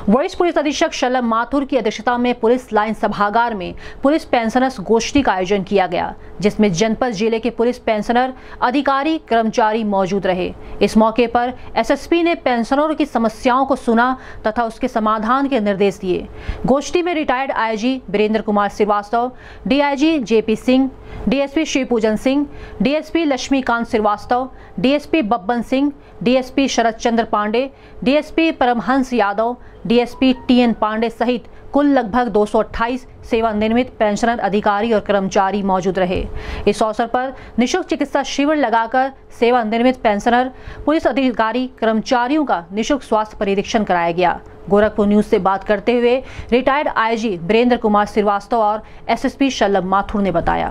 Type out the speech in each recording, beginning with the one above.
वरिष्ठ पुलिस अधीक्षक शलभ माथुर की अध्यक्षता में पुलिस लाइन सभागार में पुलिस पेंशनर्स गोष्ठी का आयोजन किया गया, जिसमें जनपद जिले के पुलिस पेंशनर, अधिकारी, कर्मचारी मौजूद रहे। इस मौके पर एसएसपी ने पेंशनरों की समस्याओं को सुना तथा उसके समाधान के निर्देश दिए। गोष्ठी में retired IG Virendra Kumar Srivastava, DIG JP Singh, DSP Shivpujan Singh, DSP Laxmikant Srivastava, DSP Babban Singh, DSP Sharad Chandra Pandey, DSP Paramhans Yadav, DSP TN Pandey सहित कुल लगभग 228 सेवानिवृत्त पेंशनर, अधिकारी और कर्मचारी मौजूद रहे। इस अवसर पर निःशुल्क चिकित्सा शिविर लगाकर सेवानिवृत्त पेंशनर, पुलिस अधिकारी, कर्मचारियों का निःशुल्क स्वास्थ्य परीक्षण कराया गया। गोरखपुर न्यूज से बात करते हुए रिटायर्ड आईजी वीरेंद्र कुमार श्रीवास्तव और एसएसपी शलभ माथुर ने बताया,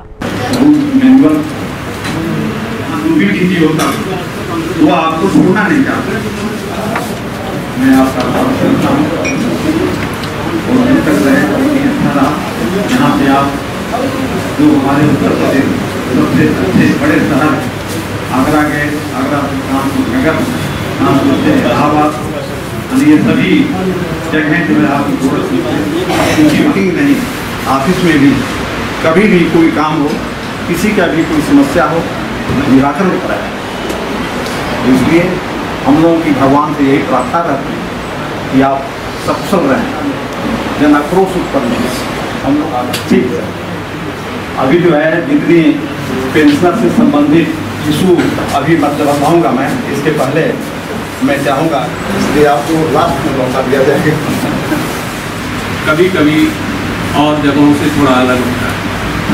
वो आपको छोड़ना नहीं चाहते। मैं आपका यहाँ पे आप जो हमारे उत्तर प्रदेश सबसे अच्छे बड़े शहर आगरा के कानपुर नगर, कानपुर से इलाहाबाद, ये सभी जगह जो है आपको मीटिंग नहीं, ऑफिस में भी कभी भी कोई काम हो, किसी का भी कोई समस्या हो, निराकरण कराया। इसलिए हम लोगों की भगवान से यही प्रार्थना रहती है कि आप सफल रहें, जन आक्रोश उत्पन्न नहीं। हम लोग ठीक है, अभी जो है जितनी पेंशनर से संबंधित इशू अभी मतलब बताऊँगा मैं, इसके पहले मैं चाहूँगा, इसलिए आपको लास्ट में मौका दिया जाएगा। कभी कभी और जगहों से थोड़ा अलग होता है।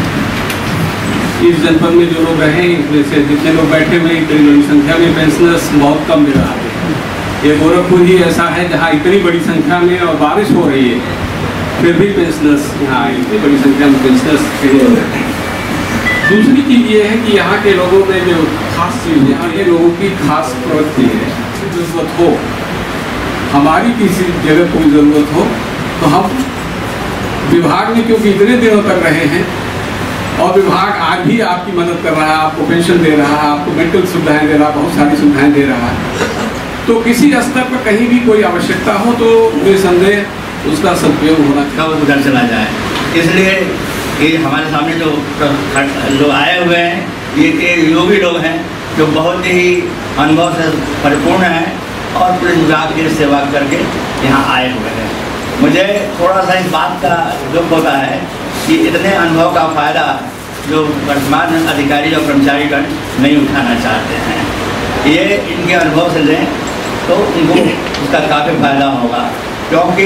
इस जनपद में जो लोग रहे इसमें से जितने लोग बैठे हुए इतनी बड़ी संख्या में पेंशनर्स बहुत कम मिल रहा है। ये गोरखपुर ही ऐसा है जहाँ इतनी बड़ी संख्या में और बारिश हो रही है, फिर भी पेंशनर्स यहाँ इतनी बड़ी संख्या में पेंशनर्स खड़े हो रहे हैं। दूसरी चीज़ ये है कि यहाँ के लोगों में जो खास चीज़, यहाँ के लोगों की खास प्रवृत्ति है, जरूरत हो, हमारी किसी जगह कोई ज़रूरत हो तो हम विभाग में क्योंकि इतने दिनों तक रहे हैं और विभाग आज भी आपकी मदद कर रहा है, आपको पेंशन दे रहा है, आपको मेंटल सुविधाएं दे रहा है, बहुत सारी सुविधाएं दे रहा है, तो किसी स्तर पर कहीं भी कोई आवश्यकता हो तो निसंदेह उसका सदुपयोग होना कब उधर चला जाए। इसलिए ये हमारे सामने जो लोग आए हुए हैं, ये योगी लोग हैं जो बहुत ही अनुभव से परिपूर्ण हैं और पुलिस विभाग की सेवा करके यहाँ आए हुए हैं। मुझे थोड़ा सा इस बात का दुख होता है कि इतने अनुभव का फ़ायदा जो वर्तमान अधिकारी और कर्मचारीगण नहीं उठाना चाहते हैं। ये इनके अनुभव से लें तो उनको उसका काफ़ी फायदा होगा, क्योंकि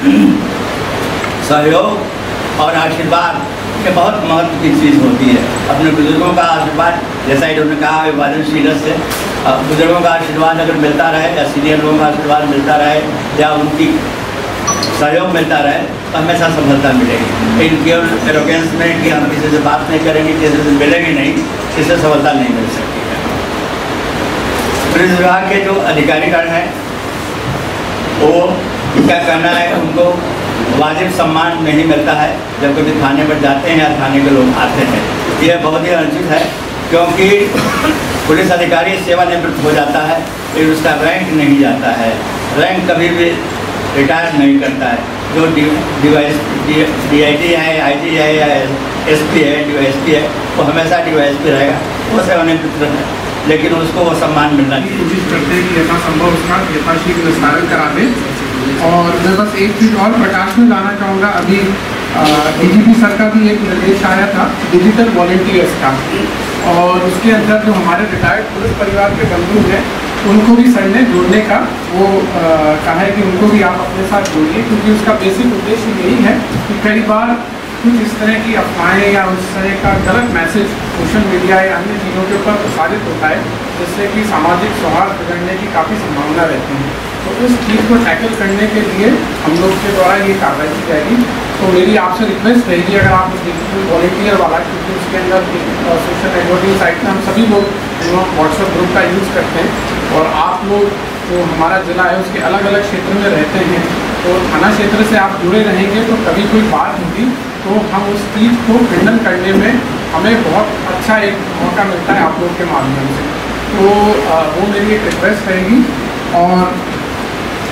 सहयोग और आशीर्वाद ये बहुत महत्व की चीज़ होती है। अपने बुजुर्गों का आशीर्वाद, जैसा इन्होंने कहा विभाजनशील से, बुजुर्गों का आशीर्वाद अगर मिलता रहे या सीनियर लोगों का आशीर्वाद मिलता रहे या उनकी सहयोग मिलता रहे तो हमेशा सफलता मिलेगी। इनके एरोगेंस में कि हम किसी से बात नहीं करेंगे, किसी से मिलेंगे नहीं, इससे सफलता नहीं मिल सकती है। पुलिस विभाग के जो अधिकारीगण हैं वो क्या करना है, उनको वाजिब सम्मान नहीं मिलता है जब कभी थाने पर जाते हैं या थाने के लोग आते हैं। यह बहुत ही अनुचित है, क्योंकि पुलिस अधिकारी सेवानिवृत्त हो जाता है, फिर उसका रैंक नहीं जाता है, रैंक कभी भी रिटायर नहीं करता है। जो DIG है, IG है या SP है, DYSP है, वो हमेशा DYSP रहेगा, वो सेवानिवृत्त रहेगा, लेकिन उसको वो सम्मान मिलना चाहिए। कोशिश करते हैं कि यथासंभव उसका यथाशीघ्र निस्तारण करा दें। और मैं बस एक चीज़ और प्रकाश में लाना चाहूँगा, अभी DGP सर का भी एक निर्देश आया था डिजिटल वॉलंटियर्स का, और उसके अंदर जो हमारे रिटायर्ड पुलिस परिवार के बंधु हैं उनको भी सर ने जोड़ने का वो कहा है कि उनको भी आप अपने साथ जोड़िए, क्योंकि उसका बेसिक उद्देश्य यही है कि कई बार कुछ इस तरह की अफवाहें या उस तरह का गलत मैसेज सोशल मीडिया या अन्य चीज़ों के ऊपर प्रसारित होता है, जिससे कि सामाजिक सौहार्द बिगड़ने की काफ़ी संभावना रहती है। तो उस चीज़ को टैकल करने के लिए हम लोग के द्वारा ये कार्रवाई की जाएगी। तो मेरी आपसे रिक्वेस्ट रहेगी, अगर आप डिजिटल वॉलंटियर वाला, क्योंकि उसके अंदर सोशल नेटवर्किंग साइट में हम सभी लोग व्हाट्सएप ग्रुप का यूज़ करते हैं, और आप लोग जो हमारा ज़िला है उसके अलग अलग क्षेत्र में रहते हैं, तो थाना क्षेत्र से आप जुड़े रहेंगे तो कभी कोई बात होगी तो हम उस चीज़ को खंडन करने में हमें बहुत अच्छा एक मौका मिलता है आप लोगों के माध्यम से। तो वो मेरी एक रिक्वेस्ट रहेगी। और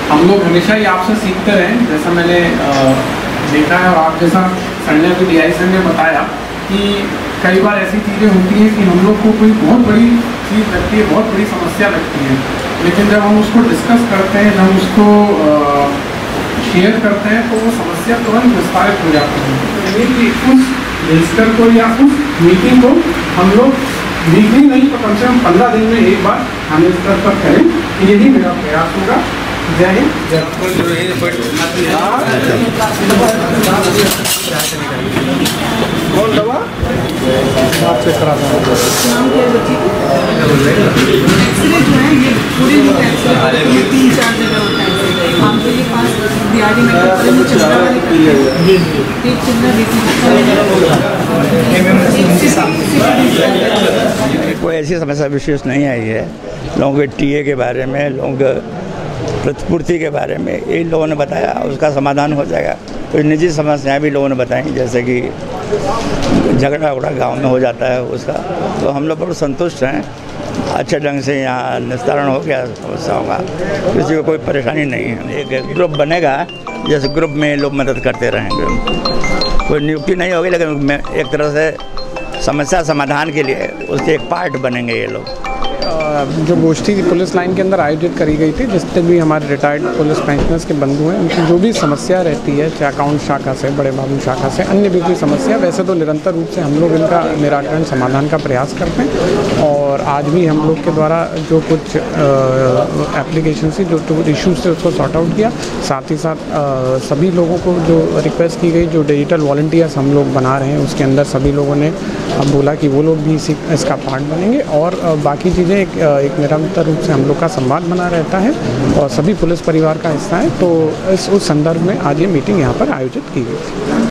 हम लोग हमेशा ही आपसे सीखते रहें, जैसा मैंने देखा है और आप जैसा संडे को DI सर ने बताया कि कई बार ऐसी चीज़ें होती हैं कि हम लोग को कोई बहुत बड़ी चीज़ लगती है, बहुत बड़ी समस्या लगती है, लेकिन जब हम उसको डिस्कस करते हैं, जब हम उसको शेयर करते हैं तो वो समस्या तुरंत विस्तारित हो जाती है। तो ये कि उस विजिटर को या उस मीटिंग को हम लोग वीकली नहीं तो कम से कम 15 दिन में एक बार हम इस स्तर पर करें, यही मेरा प्रयास होगा। जय हिंद, जय कौन दवा आपसे करा था एक्सरे जो है ये पूरे 3-4 जगह होता है। आपके लिए पास बिहारी में चंद्रा वाली एक कोई ऐसी समस्या विशेष नहीं आई है। लोगों के टीए के बारे में, लोगों के प्रतिपूर्ति के बारे में इन लोगों ने बताया, उसका समाधान हो जाएगा। कोई निजी समस्याएं भी लोगों ने बताई, जैसे कि झगड़ा उगड़ा गांव में हो जाता है उसका, तो हम लोग बहुत संतुष्ट हैं। अच्छे ढंग से यहाँ निस्तारण हो गया समस्याओं का, किसी को कोई परेशानी नहीं है। एक ग्रुप बनेगा, जैसे ग्रुप में लोग मदद करते रहेंगे। कोई नियुक्ति नहीं होगी, लेकिन एक तरह से समस्या समाधान के लिए उसके एक पार्ट बनेंगे ये लोग। जो गोष्ठी पुलिस लाइन के अंदर आयोजित करी गई थी, जिससे भी हमारे रिटायर्ड पुलिस पेंशनर्स के बंधु हैं, उनकी जो भी समस्या रहती है, चाहे अकाउंट शाखा से, बड़े बाबू शाखा से, अन्य भी कोई समस्या, वैसे तो निरंतर रूप से हम लोग इनका निराकरण समाधान का प्रयास करते हैं। और आज भी हम लोग के द्वारा जो कुछ एप्लीकेशन से जो इशूज़ थे उसको सॉर्ट आउट किया। साथ ही साथ सभी लोगों को जो रिक्वेस्ट की गई, जो डिजिटल वॉलंटियर्स हम लोग बना रहे हैं, उसके अंदर सभी लोगों ने बोला कि वो लोग भी इसका पार्ट बनेंगे। और बाकी चीज़ें एक निरंतर रूप से हम लोग का संवाद बना रहता है और सभी पुलिस परिवार का हिस्सा है। तो उस संदर्भ में आज ये मीटिंग यहाँ पर आयोजित की गई थी।